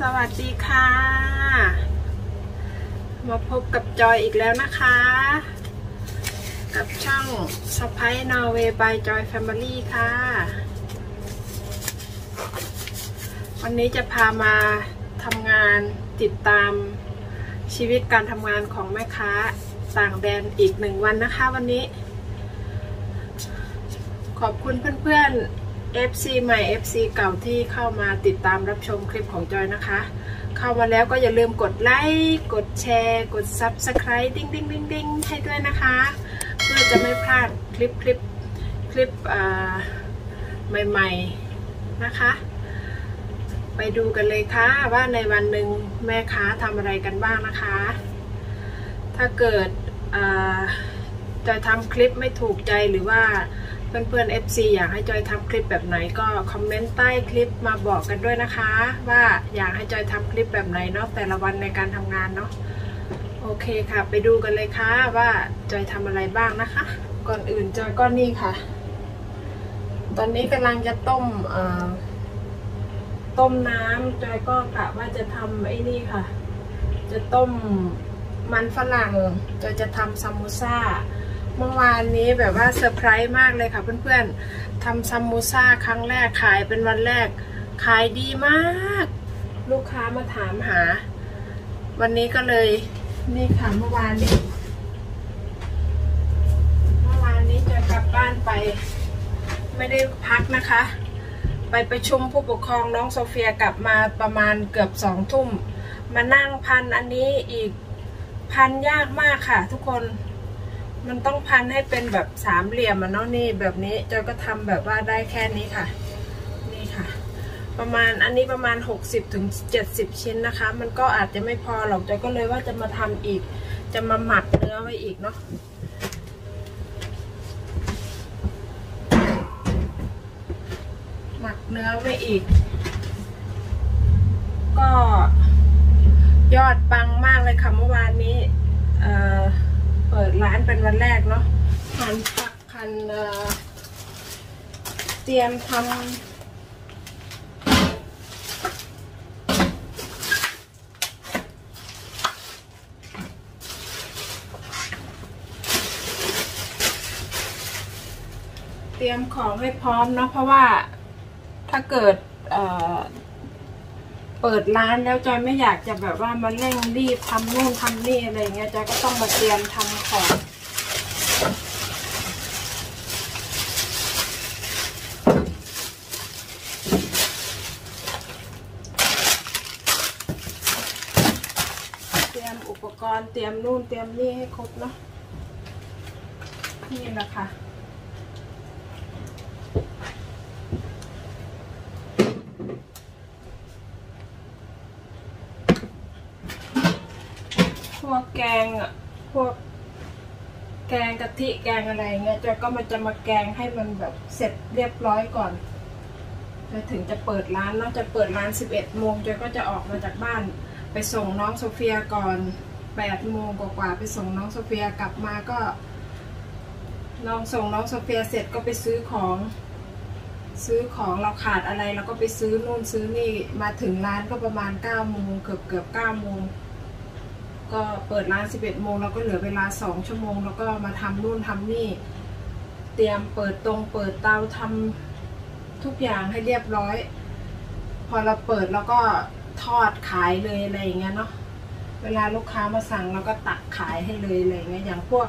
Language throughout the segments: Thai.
สวัสดีค่ะมาพบกับจอยอีกแล้วนะคะกับช่องสะพ้ายนอร์เวย์บายจอยแฟมิลี่ค่ะวันนี้จะพามาทำงานติดตามชีวิตการทำงานของแม่ค้าต่างแดนอีก1 วันนะคะวันนี้ขอบคุณเพื่อนๆ FC ใหม่ FC เก่าที่เข้ามาติดตามรับชมคลิปของจอยนะคะเข้ามาแล้วก็อย่าลืมกดไลค์กดแชร์กด Subscribe ดิ้งดิ้งดิ้งดิ้งให้ด้วยนะคะเพื่อจะไม่พลาดคลิปใหม่ๆนะคะไปดูกันเลยค่ะว่าในวันหนึ่งแม่ค้าทำอะไรกันบ้างนะคะถ้าเกิดจะทำคลิปไม่ถูกใจหรือว่าเพื่อนๆ FC อยากให้จอยทำคลิปแบบไหนก็คอมเมนต์ใต้คลิปมาบอกกันด้วยนะคะว่าอยากให้จอยทำคลิปแบบไหนเนาะแต่ละวันในการทำงานเนาะโอเคค่ะไปดูกันเลยค่ะว่าจอยทำอะไรบ้างนะคะก่อนอื่นจอยก็นี่ค่ะตอนนี้กำลังจะต้มน้ำจอยก็กะว่าจะทำไอ้นี่ค่ะจะต้มมันฝรั่งจอยจะทำซามูซ่าเมื่อวานนี้แบบว่าเซอร์ไพรส์มากเลยค่ะเพื่อนๆทำซามูซ่าครั้งแรกขายเป็นวันแรกขายดีมากลูกค้ามาถามหาวันนี้ก็เลยนี่ค่ะเมื่อวานนี้จะกลับบ้านไปไม่ได้พักนะคะไปประชุมผู้ปกครองน้องโซเฟียกลับมาประมาณเกือบ2 ทุ่มมานั่งพันอันนี้อีกพันยากมากค่ะทุกคนมันต้องพันให้เป็นแบบ3 เหลี่ยมเนาะนี่แบบนี้จอยก็ทำแบบว่าได้แค่นี้ค่ะนี่ค่ะประมาณอันนี้ประมาณ60 ถึง 70 ชิ้นนะคะมันก็อาจจะไม่พอหรอกจอยก็เลยว่าจะมาทำอีกจะมาหมักเนื้อไว้อีกเนาะหมักเนื้อไว้อีกก็ยอดปังมากเลยค่ะเมื่อวานนี้เปิดร้านเป็นวันแรกเนาะหั่นผักหั่นเตรียมทำของให้พร้อมเนาะเพราะว่าถ้าเกิดเปิดร้านแล้วจอยไม่อยากจะแบบว่ามาเร่งรีบทำนู่นทำนี่อะไรเงี้ยจอยก็ต้องมาเตรียมทำของเตรียมอุปกรณ์เตรียมนู่นเตรียมนี่ให้ครบเนาะนี่แหละค่ะพวกแกงกะทิแกงอะไรเงี้ยจอยก็จะมาแกงให้มันแบบเสร็จเรียบร้อยก่อนถึงจะเปิดร้านเนาะจะเปิดร้าน11 โมงจอยก็จะออกมาจากบ้านไปส่งน้องโซเฟียก่อน8 โมงกว่าไปส่งน้องโซเฟียกลับมาก็ส่งน้องโซเฟียเสร็จก็ไปซื้อของเราขาดอะไรเราก็ไปซื้อนู่นซื้อนี่มาถึงร้านก็ประมาณ9 โมงเกือบ9 โมงก็เปิดร้าน11 โมงเราก็เหลือเวลา2 ชั่วโมงแล้วก็มาทำนู่นทำนี่เตรียมเปิดเตาทำทุกอย่างให้เรียบร้อยพอเราเปิดแล้วก็ทอดขายเลยอะไรอย่างเงี้ยเนาะเวลาลูกค้ามาสั่งเราก็ตักขายให้เลยอะไรเงี้ยอย่างพวก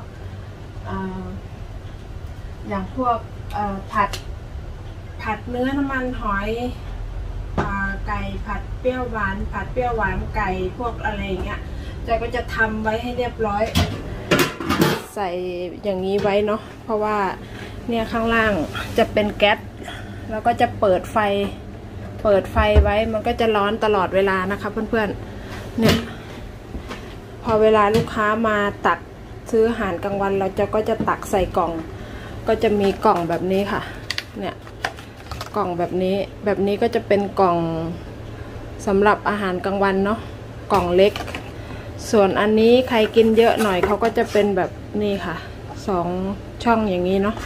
ผัดเนื้อน้ำมันหอยไก่ผัดเปรี้ยวหวานไก่พวกอะไรเงี้ยจอยก็จะทำไว้ให้เรียบร้อยใส่อย่างนี้ไว้เนาะเพราะว่าเนี่ยข้างล่างจะเป็นแก๊สแล้วก็จะเปิดไฟไว้มันก็จะร้อนตลอดเวลานะคะเพื่อนๆเนี่ยพอเวลาลูกค้ามาตักซื้ออาหารกลางวันเราก็จะตักใส่กล่องก็จะมีกล่องแบบนี้ค่ะเนี่ยกล่องแบบนี้ก็จะเป็นกล่องสำหรับอาหารกลางวันเนาะกล่องเล็กส่วนอันนี้ใครกินเยอะหน่อยเขาก็จะเป็นแบบนี้ค่ะ2 ช่องอย่างนี้เนาะ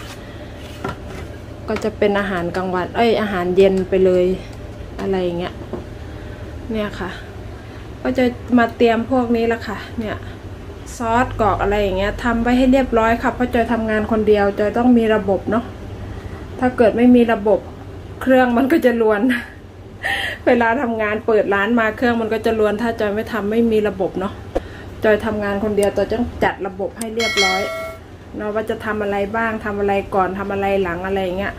ก็จะเป็นอาหารกลางวันอาหารเย็นไปเลยอะไรอย่างเงี้ยเนี่ยค่ะก็จะมาเตรียมพวกนี้ละค่ะเนี่ยซอสกรอกอะไรอย่างเงี้ยทำไว้ให้เรียบร้อยค่ะเพราะจอยทำงานคนเดียวจอยต้องมีระบบเนาะถ้าเกิดไม่มีระบบเครื่องมันก็จะรวนเวลาทำงานเปิดร้านมาเครื่องมันก็จะรวนถ้าจอยไม่มีระบบเนาะจอยทำงานคนเดียวจอยต้องจัดระบบให้เรียบร้อยเนาะว่าจะทำอะไรบ้างทำอะไรก่อนทำอะไรหลังอะไรอย่างเงี้ย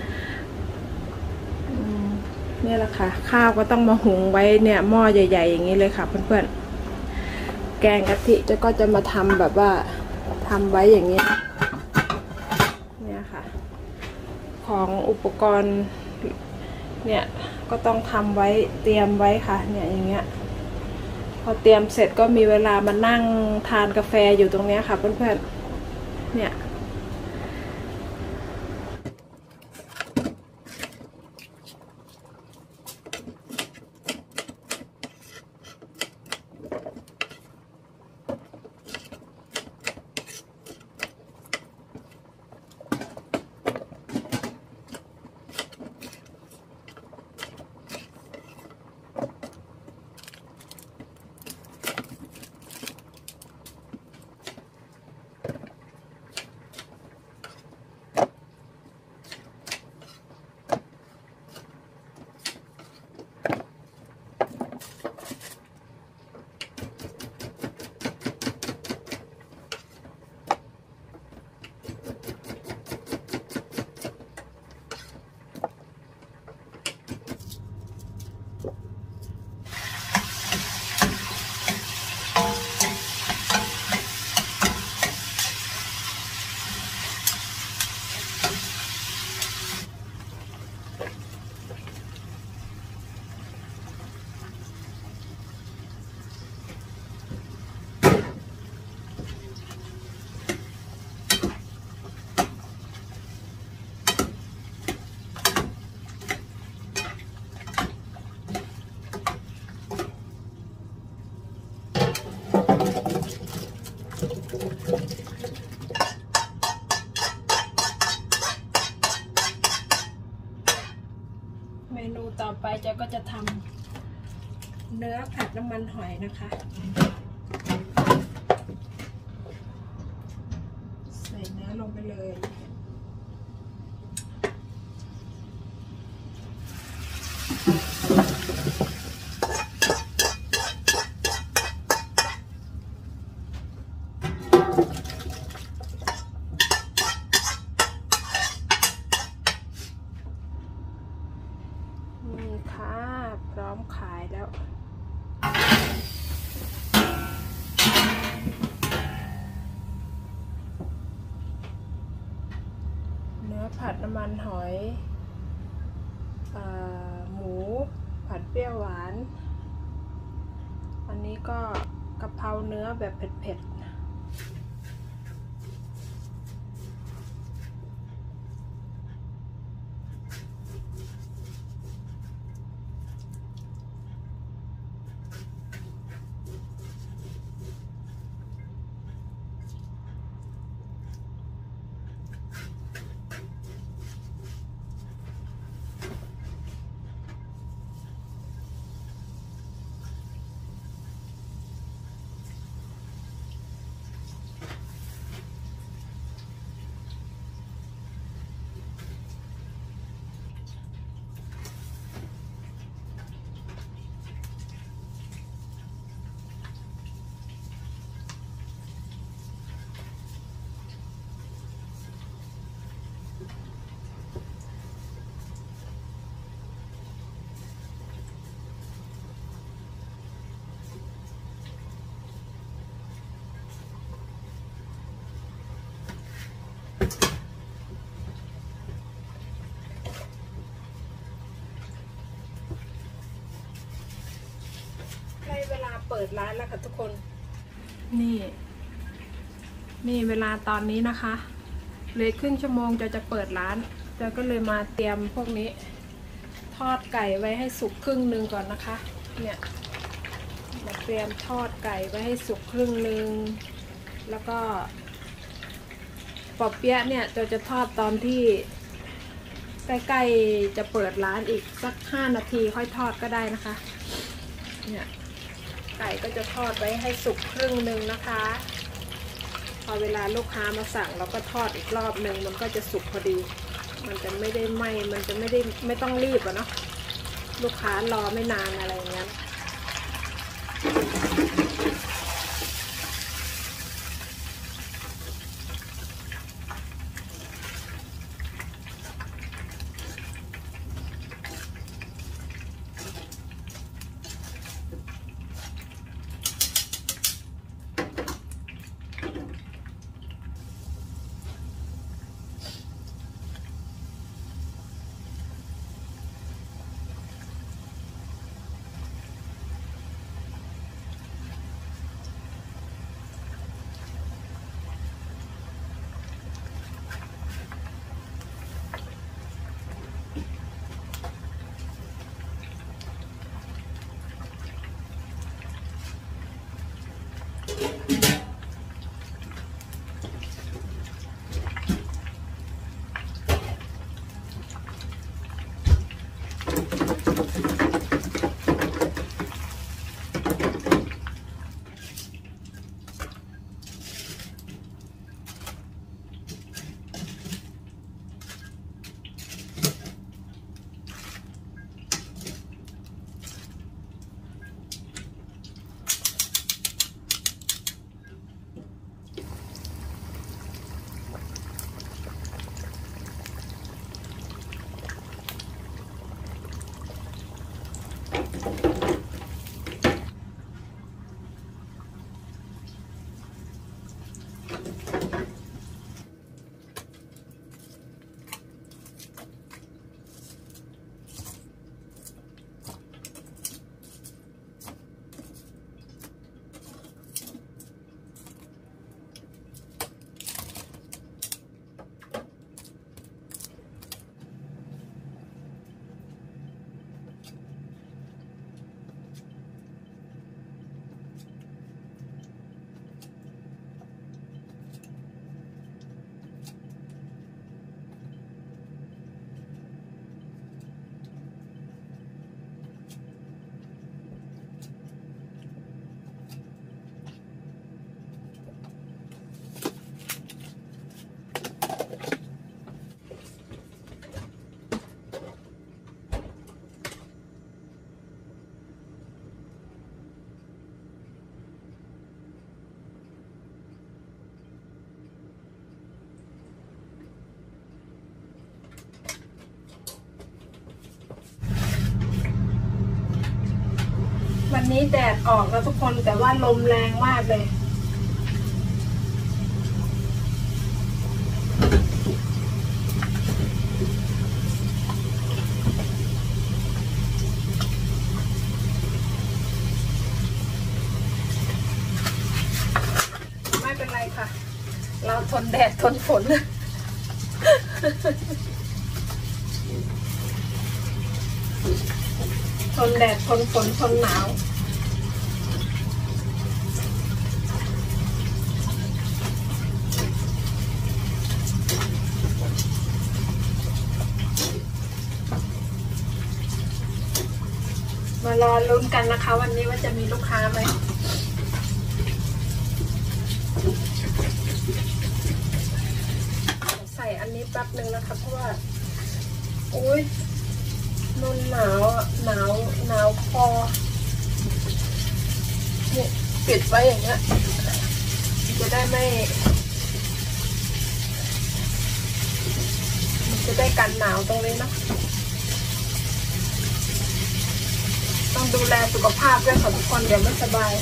เนี่ยแหละค่ะข้าวก็ต้องมาหุงไว้เนี่ยหม้อใหญ่ๆอย่างนี้เลยค่ะเพื่อนๆแกงกะทิจอยก็จะมาทำแบบว่าทำไว้อย่างนี้เนี่ยค่ะของอุปกรณ์เนี่ยก็ต้องทำไว้เตรียมไว้ค่ะเนี่ยอย่างเงี้ยพอเตรียมเสร็จก็มีเวลามานั่งทานกาแฟอยู่ตรงนี้ค่ะเพื่อนๆเนี่ยเมนูต่อไปเจ๊ก็จะทำเนื้อผัดน้ำมันหอยนะคะใส่เนื้อลงไปเลยนี่ค่ะพร้อมขายแล้วเนื้อผัดน้ำมันหอยหมูผัดเปรี้ยวหวานอันนี้ก็กะเพราเนื้อแบบเผ็ดๆเวลาเปิดร้านแล้วค่ะทุกคนนี่เวลาตอนนี้นะคะเลยครึ่งชั่วโมงจะเปิดร้านจะก็เลยมาเตรียมพวกนี้ทอดไก่ไว้ให้สุกครึ่งนึงก่อนนะคะเนี่ยมาเตรียมทอดไก่ไว้ให้สุกครึ่งนึงแล้วก็ปอเปี๊ยะเนี่ยจะทอดตอนที่ใกล้ๆจะเปิดร้านอีกสัก5 นาทีค่อยทอดก็ได้นะคะเนี่ยไก่ก็จะทอดไว้ให้สุกครึ่งหนึ่งนะคะพอเวลาลูกค้ามาสั่งเราก็ทอดอีกรอบหนึ่งมันก็จะสุกพอดีมันจะไม่ได้ไหม้มันจะไม่ต้องรีบอะเนาะลูกค้ารอไม่นานอะไรอย่างเงี้ยวันนี้แดดออกแล้วทุกคนแต่ว่าลมแรงมากเลยไม่เป็นไรค่ะเราทนแดดทนฝนทนแดดทนฝนทนหนาวมารอลุ้นกันนะคะวันนี้ว่าจะมีลูกค้าไหมใส่อันนี้แป๊บนึงนะคะเพราะว่าอุ้ยมันหนาวคอเนี่ยปิดไว้อย่างเงี้ยจะได้ไม่จะได้กันหนาวตรงนี้นะต้องดูแลสุขภาพด้วยค่ะทุกคนเดี๋ยวไม่สบาย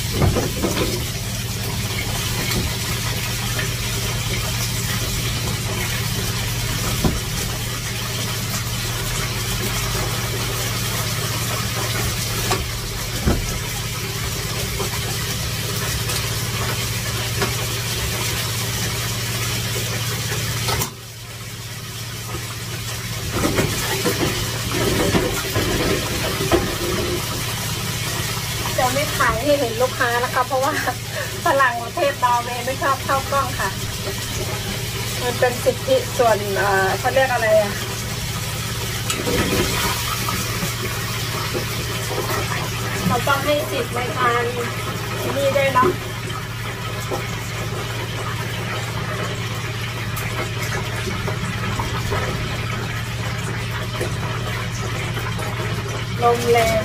จะไม่ถ่ายให้เห็นลูกค้านะคะเพราะว่าฝรั่งประเทศนอร์เวย์ไม่ชอบเข้ากล้องค่ะมันเป็นสิทธิส่วนเขาเรียกอะไรอะเราต้องให้สิทธิ์ในการนี่ด้วยเนาะลมแรง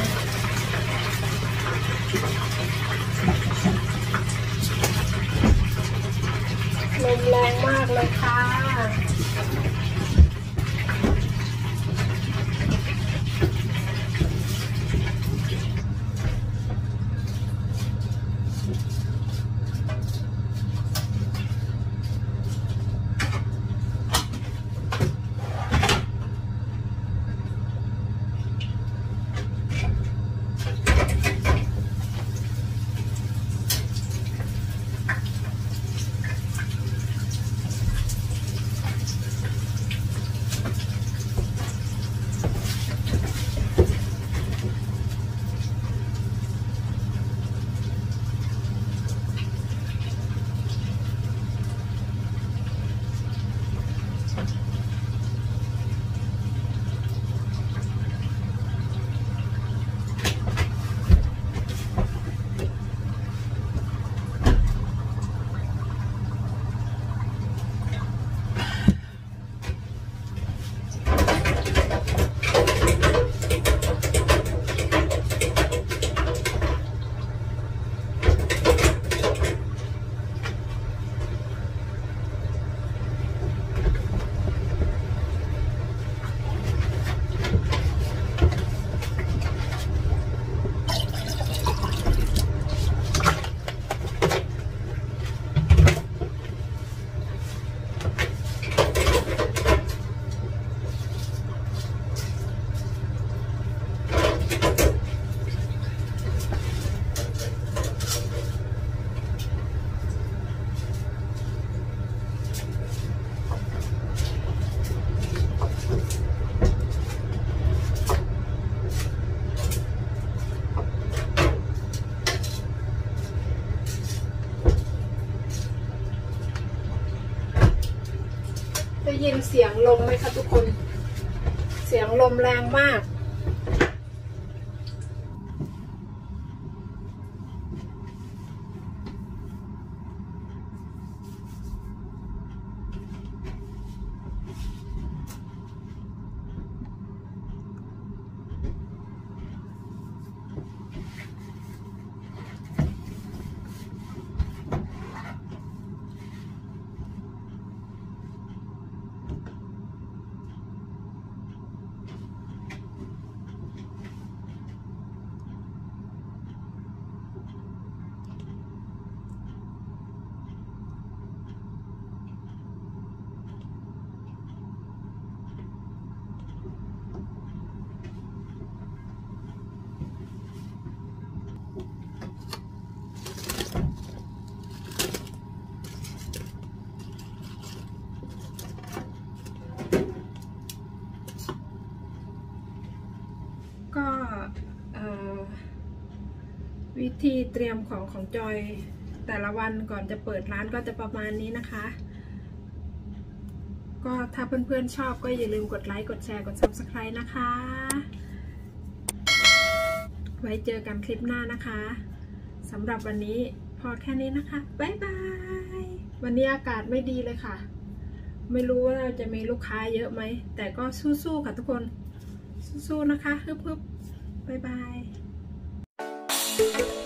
ลมแรงมากเลยค่ะได้ยินเสียงลมไหมคะทุกคนเสียงลมแรงมากก็วิธีเตรียมของจอยแต่ละวันก่อนจะเปิดร้านก็จะประมาณนี้นะคะก็ถ้าเพื่อนๆชอบก็อย่าลืมกดไลค์กดแชร์กด Subscribe นะคะไว้เจอกันคลิปหน้านะคะสำหรับวันนี้พอแค่นี้นะคะบ๊ายบายวันนี้อากาศไม่ดีเลยค่ะไม่รู้ว่าเราจะมีลูกค้าเยอะไหมแต่ก็สู้ๆค่ะทุกคนสู้ๆนะคะฮึบๆบ๊ายบาย